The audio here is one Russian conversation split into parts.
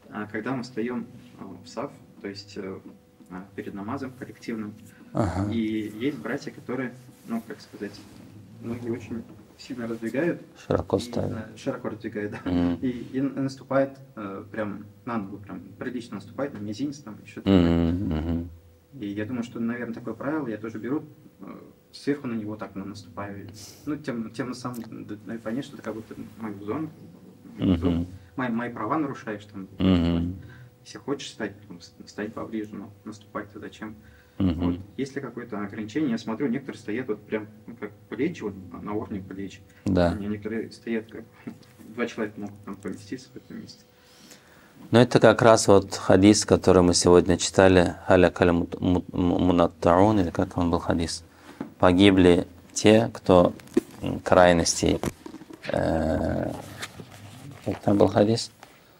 когда мы встаем в саф, то есть перед намазом коллективным, Ага. и есть братья, которые, ну, как сказать, ноги очень сильно раздвигают. Широко ставят. Широко раздвигают, да. Мгм. И наступает прям на ногу, прям прилично наступает, на мизинец там, что-то. Мгм. И я думаю, что, наверное, такое правило я тоже беру, сверху на него так наступаю. Ну, тем самым понять, что это как будто мою зону, Мгм. мои права нарушаешь там. Мгм. Если хочешь стать поближе, но наступать-то зачем? Мгм. Вот. Если какое-то ограничение, я смотрю, некоторые стоят вот прям как плечи, вот на уровне плеч. Да. Некоторые стоят как два человека могут там поместиться в этом месте. Но это как раз вот хадис, который мы сегодня читали, «Халякаль мунаттаун», или как он был хадис. Погибли те, кто крайностей. Как там был хадис?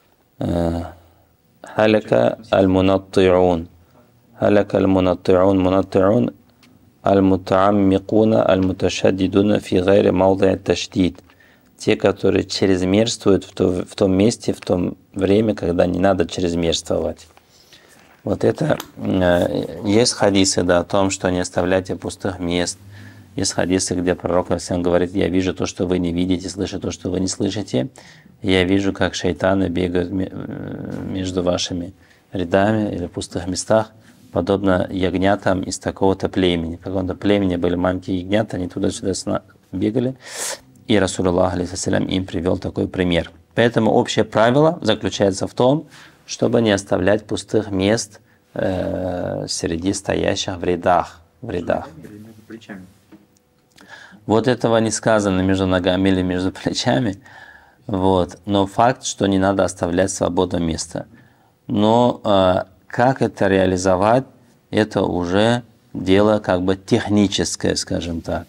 «Халяка аль-мунаттиун». «Халяка аль-мунаттиун». «Мунаттиун аль-мутааммикуна аль-муташаддидуна фи гайри мауди ат-таштид». Те, которые чрезмерствуют в том месте, в том время, когда не надо чрезмерствовать. Вот это есть хадисы, да, о том, что не оставляйте пустых мест. Есть хадисы, где пророк всем говорит: я вижу то, что вы не видите, слышу то, что вы не слышите. Я вижу, как шайтаны бегают между вашими рядами или в пустых местах, подобно ягнятам из такого-то племени. В каком-то племени были маленькие ягнята, они туда-сюда бегали. И Расулуллах алейхиссалям им привел такой пример. Поэтому общее правило заключается в том, чтобы не оставлять пустых мест среди стоящих в рядах. Между плечами. Вот этого не сказано между ногами или между плечами. Вот. Но факт, что не надо оставлять свободное место. Но как это реализовать, это уже дело как бы техническое, скажем так.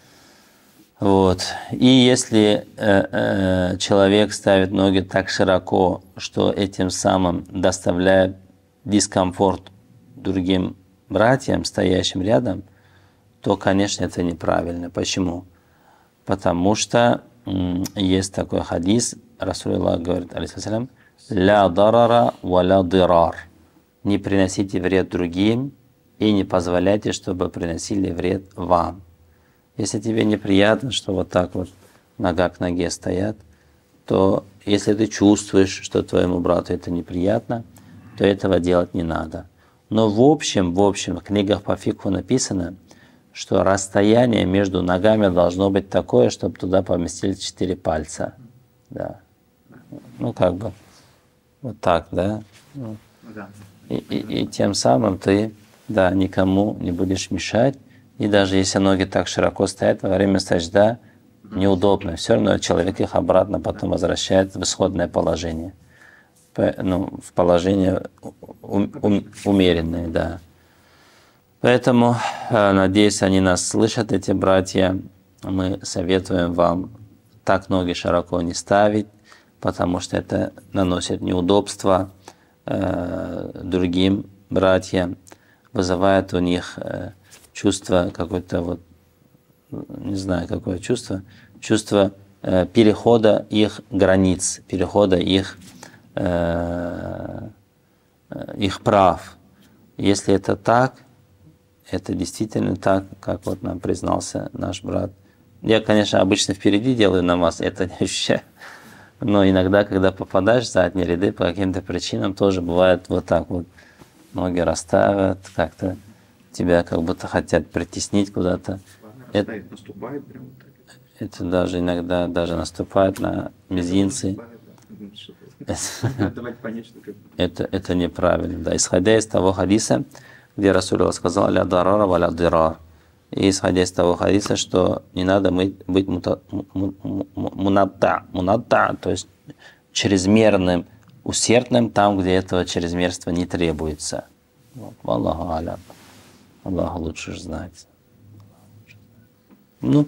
Вот. И если человек ставит ноги так широко, что этим самым доставляет дискомфорт другим братьям, стоящим рядом, то, конечно, это неправильно. Почему? Потому что есть такой хадис, Расулуллах говорит, алейхиссалям, «Ля дарара ва ля дирар». Не приносите вред другим и не позволяйте, чтобы приносили вред вам. Если тебе неприятно, что вот так вот нога к ноге стоят, то если ты чувствуешь, что твоему брату это неприятно, то этого делать не надо. Но в общем, в книгах по фикху написано, что расстояние между ногами должно быть такое, чтобы туда поместились 4 пальца. Да. Ну, как бы вот так, да? И тем самым ты, да, никому не будешь мешать. И даже если ноги так широко стоят, во время сажда неудобно. Все равно человек их обратно потом возвращает в исходное положение. В положение умеренное, да. Поэтому, надеюсь, они нас слышат, эти братья. Мы советуем вам так ноги широко не ставить, потому что это наносит неудобства другим братьям, вызывает у них чувство какое-то, вот, не знаю, какое чувство перехода их границ, перехода их прав. Если это так, это действительно так, как вот нам признался наш брат. Я, конечно, обычно впереди делаю намаз, это не ощущаю. Но иногда, когда попадаешь в задние ряды, по каким-то причинам тоже бывает вот так вот. Ноги расставят, как-то тебя как будто хотят притеснить куда-то. Наступает прям вот так. Это даже иногда даже наступает на мизинцы. Это неправильно. Да. Исходя из того хадиса, где Расулуллах сказал «Ля дарара ва ля дирар». И исходя из того хадиса, что не надо быть мунатта, то есть чрезмерным, усердным там, где этого чрезмерства не требуется. Аллаху алям. Аллах лучше знать. Ну,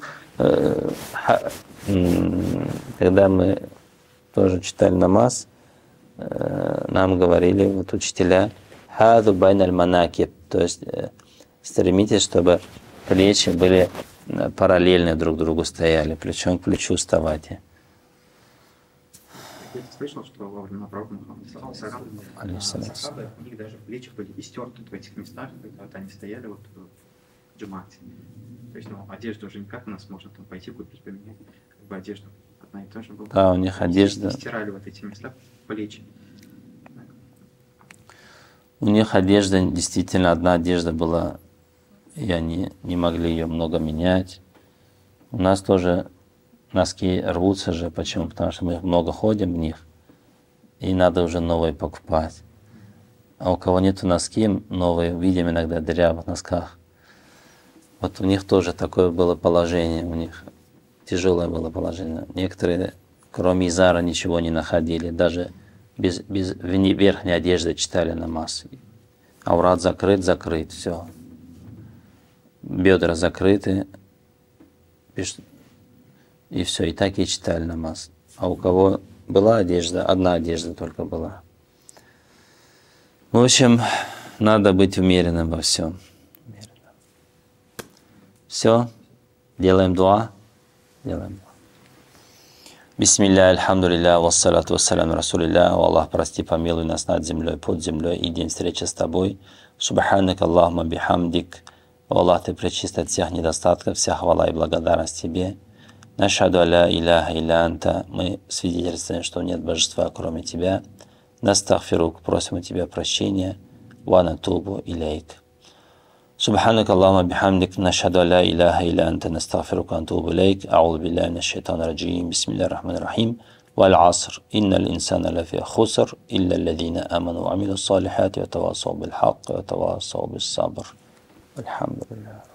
когда мы тоже читали намаз, нам говорили вот учителя «Хаду байна аль-манакиб», то есть стремитесь, чтобы плечи были параллельно друг другу стояли, плечом к плечу вставайте. слышал, что во времена пророка Мухаммада сахабы, у них даже плечи были истерты в этих местах, когда вот они стояли вот в джумате. То есть, ну, одежду уже не как у нас можно там пойти купить, поменять, как бы одежду одна и та же была. Да, у них одежда. Стирали вот эти места плечи. У них одежда, действительно, одна одежда была, и они не могли ее много менять. У нас тоже носки рвутся же. Почему? Потому что мы много ходим в них, и надо уже новые покупать. А у кого нету носки, новые, видим иногда дыря в носках. Вот у них тоже такое было положение, у них тяжелое было положение. Некоторые, кроме изара, ничего не находили, даже без верхней одежды читали намаз. Аурат закрыт, все. Бедра закрыты, и все, и так и читали намаз. А у кого была одежда, одна одежда только была. В общем, надо быть умеренным во всем. Все, делаем дуа. Бисмилля, альхамдулилля, вассалату вассаляму расулилля. О Аллах, прости, помилуй нас над землей, под землей и день встречи с тобой. Субханак Аллахума бихамдик. О Аллах, ты пречист от всех недостатков, вся хвала и благодарность тебе. Нашхаду аля иляха илля анта. Мы свидетельствуем, что нет божества, кроме тебя. Настагфирук, просим у тебя прощения. Ва натубу илейк. سبحانك اللهم بحمدك نشهد أن لا إله إلا أنت نستغفرك ونتوب إليك أعوذ بالله من الشيطان الرجيم بسم الله الرحمن الرحيم والعصر إن الإنسان لفي خسر إلا الذين آمنوا وعملوا الصالحات وتواصوا بالحق وتواصوا بالصبر الحمد لله.